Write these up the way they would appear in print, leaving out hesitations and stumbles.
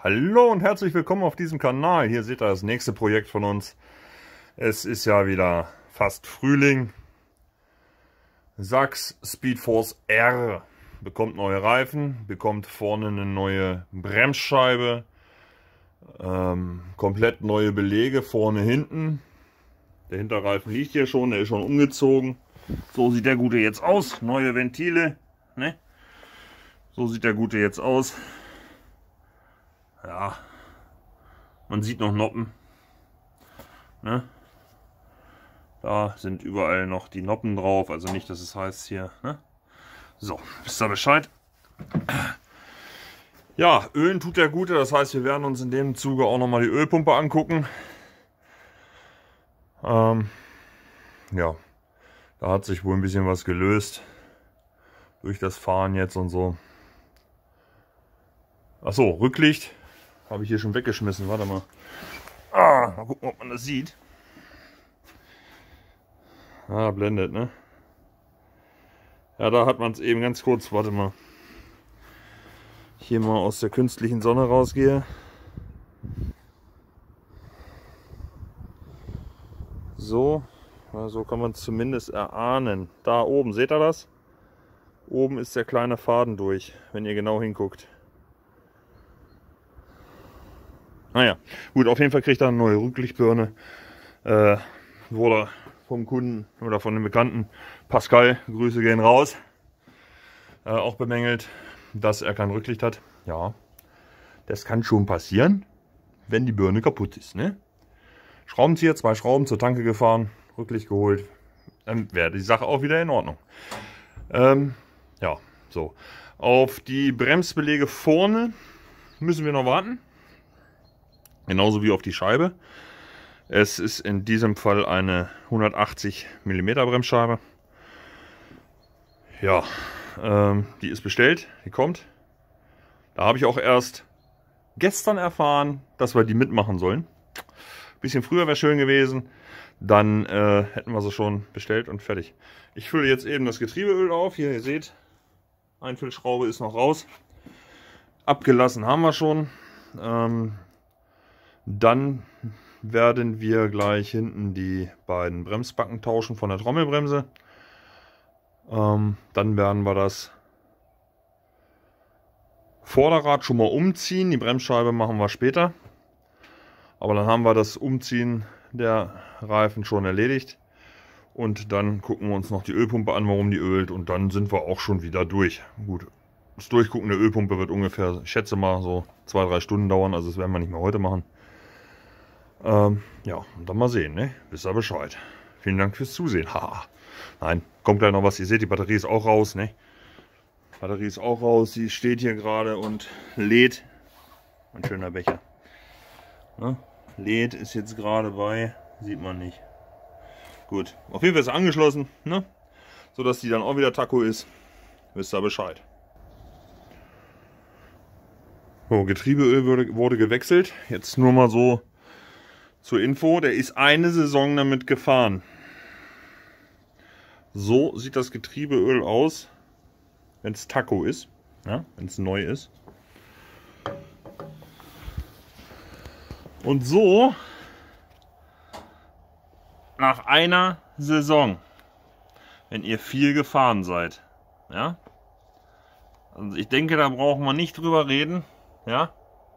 Hallo und herzlich willkommen auf diesem Kanal. Hier seht ihr das nächste Projekt von uns. Es ist ja wieder fast Frühling. Sachs Speedforce R bekommt neue Reifen, bekommt vorne eine neue Bremsscheibe, komplett neue Belege vorne, hinten. Der Hinterreifen liegt hier schon, der ist schon umgezogen. So sieht der Gute jetzt aus. Neue Ventile, ne? So sieht der Gute jetzt aus. Ja, man sieht noch Noppen, ne? Da sind überall noch die Noppen drauf, also nicht, dass es heißt hier, ne? So, wisst ihr Bescheid? Ja, Ölen tut der Gute, das heißt, wir werden uns in dem Zuge auch nochmal die Ölpumpe angucken. Ja, da hat sich wohl ein bisschen was gelöst durch das Fahren jetzt und so. Achso, Rücklicht habe ich hier schon weggeschmissen. Warte mal. Mal gucken, ob man das sieht. Blendet, ne? Ja, da hat man es eben ganz kurz. Warte mal. Hier mal aus der künstlichen Sonne rausgehe. So. So kann man es zumindest erahnen. Da oben, seht ihr das? Oben ist der kleine Faden durch, wenn ihr genau hinguckt. Naja, gut, auf jeden Fall kriegt er eine neue Rücklichtbirne. Wurde vom Kunden oder von dem Bekannten Pascal, Grüße gehen raus, auch bemängelt, dass er kein Rücklicht hat. Ja, das kann schon passieren, wenn die Birne kaputt ist, ne? Schraubenzieher, 2 Schrauben zur Tanke gefahren, Rücklicht geholt, dann wäre die Sache auch wieder in Ordnung. Ja, so. Auf die Bremsbeläge vorne müssen wir noch warten. Genauso wie auf die Scheibe. Es ist in diesem Fall eine 180 mm Bremsscheibe. Ja, die ist bestellt, die kommt. Da habe ich auch erst gestern erfahren, dass wir die mitmachen sollen. Ein bisschen früher wäre schön gewesen. Dann hätten wir sie schon bestellt und fertig. Ich fülle jetzt eben das Getriebeöl auf. Hier, ihr seht, Einfüllschraube ist noch raus. Abgelassen haben wir schon. Dann werden wir gleich hinten die beiden Bremsbacken tauschen von der Trommelbremse. Dann werden wir das Vorderrad schon mal umziehen. Die Bremsscheibe machen wir später. Aber dann haben wir das Umziehen der Reifen schon erledigt. Und dann gucken wir uns noch die Ölpumpe an, warum die ölt. Und dann sind wir auch schon wieder durch. Gut, das Durchgucken der Ölpumpe wird ungefähr, ich schätze mal, so 2-3 Stunden dauern. Also das werden wir nicht mehr heute machen. Ja, und dann mal sehen, ne? Wisst ihr Bescheid. Vielen Dank fürs Zusehen. Haha. Nein, kommt gleich noch was. Ihr seht, die Batterie ist auch raus, ne? Batterie ist auch raus. Sie steht hier gerade und lädt. Ein schöner Becher. Ne? Lädt ist jetzt gerade bei, sieht man nicht. Gut, auf jeden Fall ist sie angeschlossen, ne? So dass die dann auch wieder Taco ist. Wisst ihr Bescheid. So, Getriebeöl wurde gewechselt. Jetzt nur mal so zur Info, der ist eine Saison damit gefahren. So sieht das Getriebeöl aus, wenn es Taco ist, ja, wenn es neu ist. Und so nach einer Saison, wenn ihr viel gefahren seid, ja. Also ich denke, da brauchen wir nicht drüber reden, ja.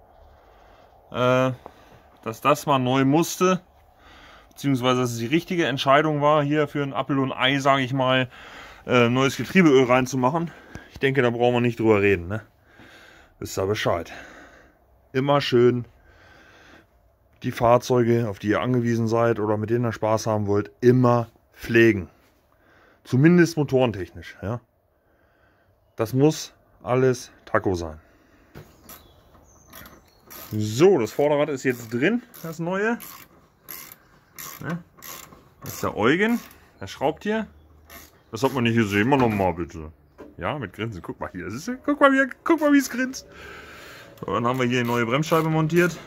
Dass das mal neu musste, beziehungsweise dass es die richtige Entscheidung war, hier für ein Apfel und Ei, sage ich mal, neues Getriebeöl reinzumachen. Ich denke, da brauchen wir nicht drüber reden, ne? Wisst ihr Bescheid. Immer schön die Fahrzeuge, auf die ihr angewiesen seid oder mit denen ihr Spaß haben wollt, immer pflegen. Zumindest motorentechnisch, ja. Das muss alles Taco sein. So, das Vorderrad ist jetzt drin, das neue. Ne? Das ist der Eugen, der schraubt hier. Das hat man nicht gesehen, mal nochmal bitte. Ja, mit Grinsen, guck mal hier, guck mal wie es grinst. So, dann haben wir hier die neue Bremsscheibe montiert.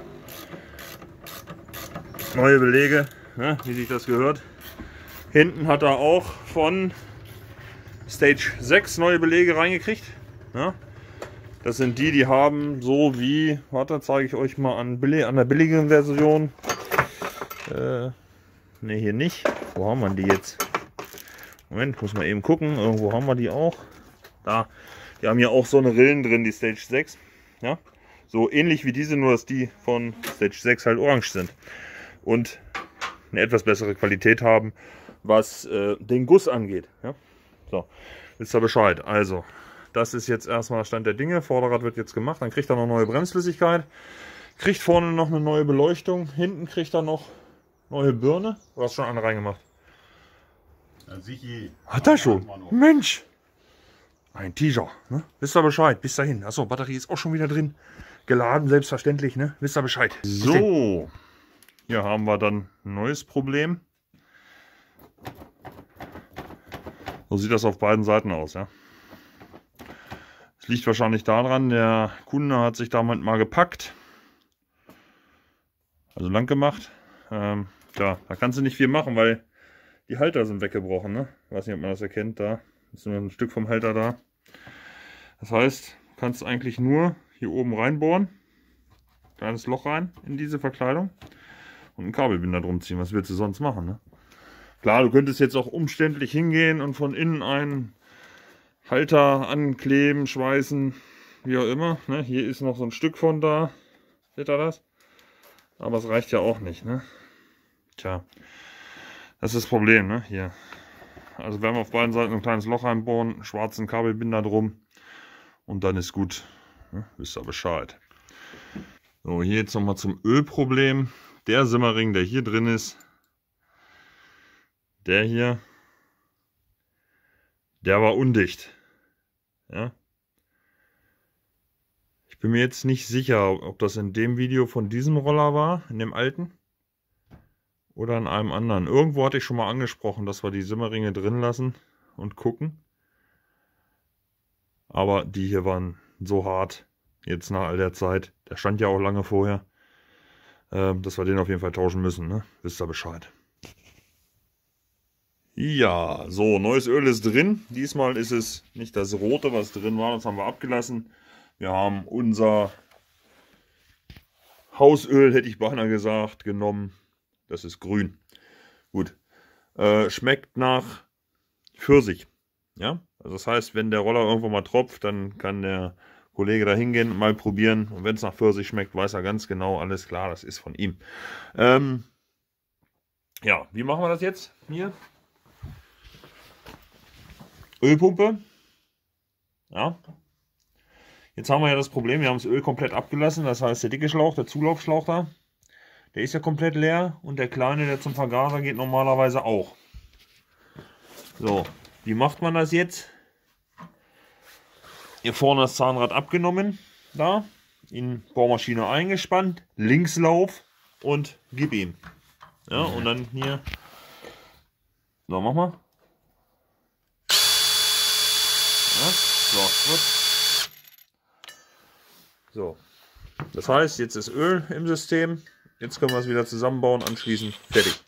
Neue Belege, ne? Wie sich das gehört. Hinten hat er auch von Stage 6 neue Belege reingekriegt. Ja? Das sind die, die haben so wie, warte, zeige ich euch mal an der billigen Version. Ne, hier nicht. Wo haben wir die jetzt? Moment, muss man eben gucken. Irgendwo haben wir die auch. Da. Die haben ja auch so eine Rillen drin, die Stage 6. Ja? So ähnlich wie diese, nur dass die von Stage 6 halt orange sind. Und eine etwas bessere Qualität haben, was den Guss angeht. Ja? So, wisst ihr Bescheid. Also, das ist jetzt erstmal Stand der Dinge. Vorderrad wird jetzt gemacht. Dann kriegt er noch neue Bremsflüssigkeit. Kriegt vorne noch eine neue Beleuchtung. Hinten kriegt er noch neue Birne. Du hast schon eine reingemacht. Hat er schon? Mensch! Ein Teaser. Ne? Wisst ihr Bescheid? Bis dahin. Achso, Batterie ist auch schon wieder drin. Geladen, selbstverständlich. Ne? Wisst ihr Bescheid? So. Hier haben wir dann ein neues Problem. So sieht das auf beiden Seiten aus. Ja? Es liegt wahrscheinlich daran, der Kunde hat sich damit mal gepackt. Also lang gemacht. Ja, da kannst du nicht viel machen, weil die Halter sind weggebrochen. Ne? Ich weiß nicht, ob man das erkennt. Da ist nur ein Stück vom Halter da. Das heißt, du kannst eigentlich nur hier oben reinbohren. Kleines Loch rein in diese Verkleidung. Und einen Kabelbinder drum ziehen. Was willst du sonst machen? Ne? Klar, du könntest jetzt auch umständlich hingehen und von innen einen Halter ankleben, schweißen, wie auch immer. Ne? Hier ist noch so ein Stück von da. Seht ihr das? Aber es reicht ja auch nicht. Ne? Tja, das ist das Problem. Ne? Hier. Also werden wir auf beiden Seiten ein kleines Loch reinbohren, schwarzen Kabelbinder drum und dann ist gut. Ne? Wisst ihr Bescheid. So, hier jetzt nochmal zum Ölproblem. Der Simmering, der hier drin ist, der hier, der war undicht. Ja. Ich bin mir jetzt nicht sicher, ob das in dem Video von diesem Roller war, in dem alten, oder in einem anderen. Irgendwo hatte ich schon mal angesprochen, dass wir die Simmeringe drin lassen und gucken. Aber die hier waren so hart, jetzt nach all der Zeit. Der stand ja auch lange vorher, dass wir den auf jeden Fall tauschen müssen. Ne? Wisst ihr Bescheid. Ja, so, neues Öl ist drin. Diesmal ist es nicht das rote, was drin war, das haben wir abgelassen. Wir haben unser Hausöl, hätte ich beinahe gesagt, genommen. Das ist grün. Gut. Schmeckt nach Pfirsich. Ja, also das heißt, wenn der Roller irgendwo mal tropft, dann kann der Kollege da hingehen und mal probieren. Und wenn es nach Pfirsich schmeckt, weiß er ganz genau, alles klar, das ist von ihm. Ja, wie machen wir das jetzt? Hier. Ölpumpe. Ja. Jetzt haben wir ja das Problem, wir haben das Öl komplett abgelassen. Das heißt, der dicke Schlauch, der Zulaufschlauch da, der ist ja komplett leer. Und der kleine, der zum Vergaser geht, normalerweise auch. So, wie macht man das jetzt? Hier vorne das Zahnrad abgenommen. Da. In Bohrmaschine eingespannt. Linkslauf und gib ihm. Ja, und dann hier. So, mach mal. Ja, so, gut. So. Das heißt, jetzt ist Öl im System. Jetzt können wir es wieder zusammenbauen, anschließen. Fertig.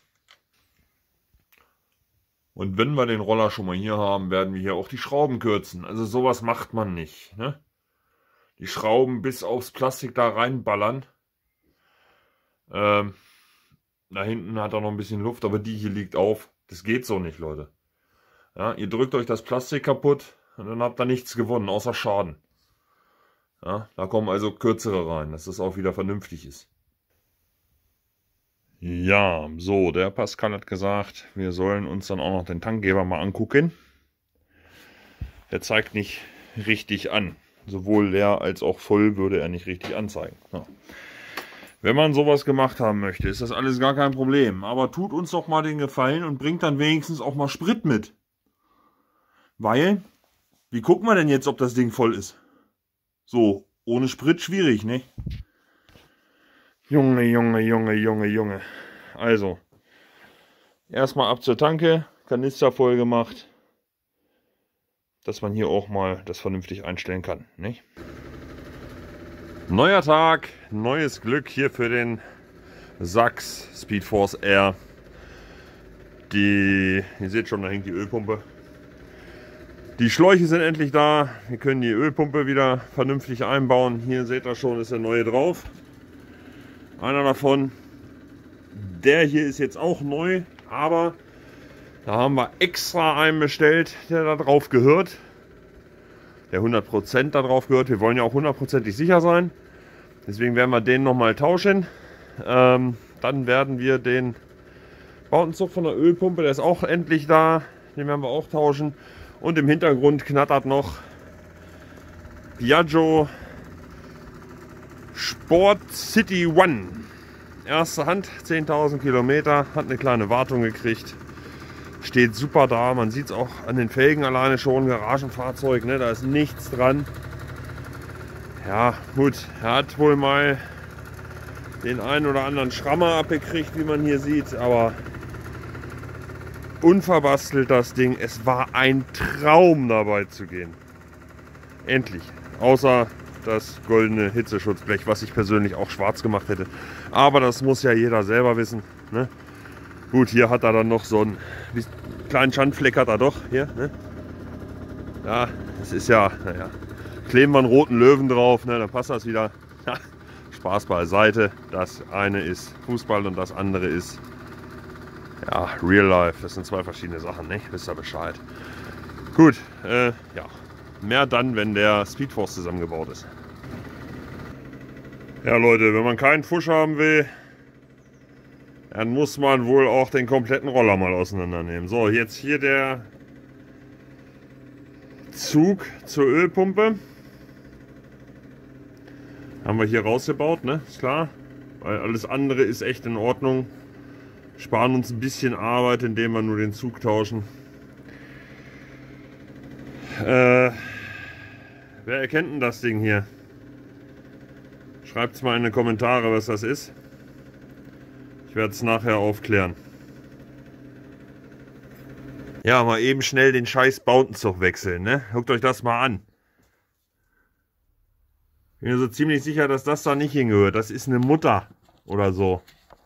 Und wenn wir den Roller schon mal hier haben, werden wir hier auch die Schrauben kürzen. Also sowas macht man nicht. Ne? Die Schrauben bis aufs Plastik da reinballern. Da hinten hat er noch ein bisschen Luft, aber die hier liegt auf. Das geht so nicht, Leute. Ja, ihr drückt euch das Plastik kaputt und dann habt ihr nichts gewonnen, außer Schaden. Ja, da kommen also kürzere rein, dass das auch wieder vernünftig ist. Ja, so, der Pascal hat gesagt, wir sollen uns dann auch noch den Tankgeber mal angucken. Der zeigt nicht richtig an. Sowohl leer als auch voll würde er nicht richtig anzeigen. Ja. Wenn man sowas gemacht haben möchte, ist das alles gar kein Problem. Aber tut uns doch mal den Gefallen und bringt dann wenigstens auch mal Sprit mit. Weil, wie gucken wir denn jetzt, ob das Ding voll ist? So, ohne Sprit schwierig, ne? Junge, Junge, Junge, Junge, Junge. Also, erstmal ab zur Tanke, Kanister voll gemacht, dass man hier auch mal das vernünftig einstellen kann, nicht? Neuer Tag, neues Glück hier für den Sachs Speedforce R. Ihr seht schon, da hängt die Ölpumpe. Die Schläuche sind endlich da. Wir können die Ölpumpe wieder vernünftig einbauen. Hier seht ihr schon, ist der neue drauf. Einer davon. Der hier ist jetzt auch neu, aber da haben wir extra einen bestellt, der da drauf gehört. Der 100% da drauf gehört. Wir wollen ja auch 100%ig sicher sein. Deswegen werden wir den nochmal tauschen. Dann werden wir den Bautenzug von der Ölpumpe, der ist auch endlich da. Den werden wir auch tauschen. Und im Hintergrund knattert noch Piaggio Sport City One. Erste Hand, 10.000 Kilometer, hat eine kleine Wartung gekriegt. Steht super da, man sieht es auch an den Felgen alleine schon, Garagenfahrzeug, ne? Da ist nichts dran. Ja gut, er hat wohl mal den einen oder anderen Schrammer abgekriegt, wie man hier sieht, aber unverbastelt das Ding. Es war ein Traum dabei zu gehen. Endlich. Außer das goldene Hitzeschutzblech, was ich persönlich auch schwarz gemacht hätte. Aber das muss ja jeder selber wissen. Ne? Gut, hier hat er dann noch so einen kleinen Schandfleck hat er doch. Hier, ne? Ja, das ist ja, naja. Kleben wir einen roten Löwen drauf, ne? Dann passt das wieder. Spaß beiseite. Das eine ist Fußball und das andere ist ja, Real Life. Das sind zwei verschiedene Sachen, nicht? Wisst ihr Bescheid. Gut, ja. Mehr dann, wenn der Speedforce zusammengebaut ist. Ja Leute, wenn man keinen Fusch haben will, dann muss man wohl auch den kompletten Roller mal auseinandernehmen. So, jetzt hier der Zug zur Ölpumpe. Haben wir hier rausgebaut, ne? Ist klar. Weil alles andere ist echt in Ordnung. Sparen uns ein bisschen Arbeit, indem wir nur den Zug tauschen. Wer erkennt denn das Ding hier? Schreibt es mal in die Kommentare, was das ist. Ich werde es nachher aufklären. Ja, mal eben schnell den scheiß Bautenzug wechseln, ne? Guckt euch das mal an. Ich bin mir so ziemlich sicher, dass das da nicht hingehört. Das ist eine Mutter oder so.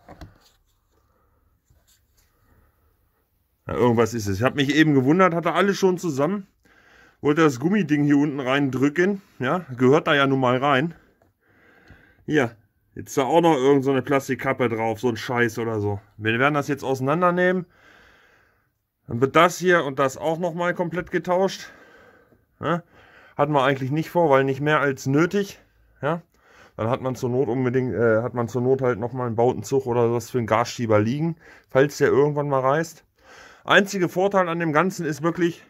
Ja, irgendwas ist es. Ich habe mich eben gewundert, hatte alles schon zusammen. Wollte das Gummiding hier unten reindrücken. Ja, gehört da ja nun mal rein. Hier, jetzt da auch noch irgend so eine Plastikkappe drauf, so ein Scheiß oder so. Wir werden das jetzt auseinandernehmen. Dann wird das hier und das auch nochmal komplett getauscht. Ja, hatten wir eigentlich nicht vor, weil nicht mehr als nötig. Ja, dann hat man zur Not halt nochmal einen Bautenzug oder was für einen Gasschieber liegen, falls der irgendwann mal reißt. Einziger Vorteil an dem Ganzen ist wirklich,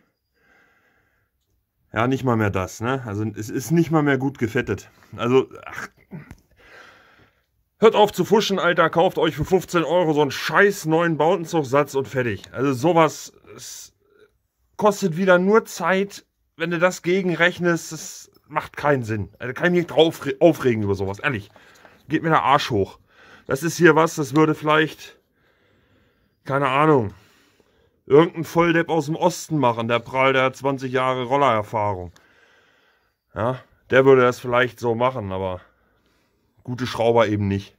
ja, nicht mal mehr das, ne? Also es ist nicht mal mehr gut gefettet. Also, ach, hört auf zu fuschen, Alter, kauft euch für 15 € so einen scheiß neuen Bautenzugsatz und fertig. Also sowas kostet wieder nur Zeit, wenn du das gegenrechnest, das macht keinen Sinn. Also kann ich mich drauf aufregen über sowas, ehrlich. Geht mir der Arsch hoch. Das ist hier was, das würde vielleicht, keine Ahnung, irgendein Volldepp aus dem Osten machen, der Prall, der hat 20 Jahre Rollererfahrung. Ja, der würde das vielleicht so machen, aber gute Schrauber eben nicht.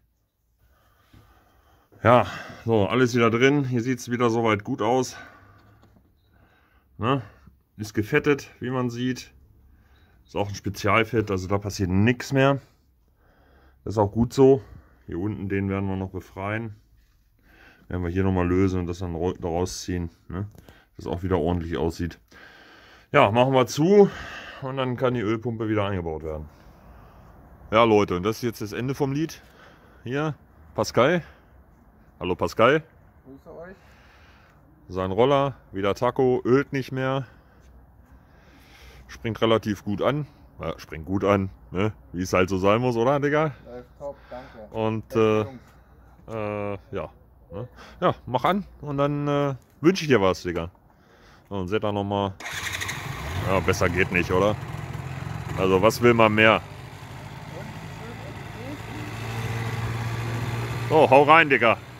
Ja, so, alles wieder drin. Hier sieht es wieder soweit gut aus. Ne? Ist gefettet, wie man sieht. Ist auch ein Spezialfett, also da passiert nichts mehr. Das ist auch gut so. Hier unten, den werden wir noch befreien. Werden wir hier nochmal lösen und das dann rausziehen, ne? Dass es auch wieder ordentlich aussieht. Ja, machen wir zu und dann kann die Ölpumpe wieder eingebaut werden. Ja Leute, und das ist jetzt das Ende vom Lied. Hier, Pascal. Hallo Pascal. Grüße euch. Sein Roller, wieder Taco, ölt nicht mehr. Springt relativ gut an. Ja, springt gut an, ne? Wie es halt so sein muss, oder Digga? Läuft top, danke. Und ja. Ne? Ja, mach an und dann wünsche ich dir was, Digga. So, und seht da nochmal. Ja, besser geht nicht, oder? Also was will man mehr? So, hau rein, Digga.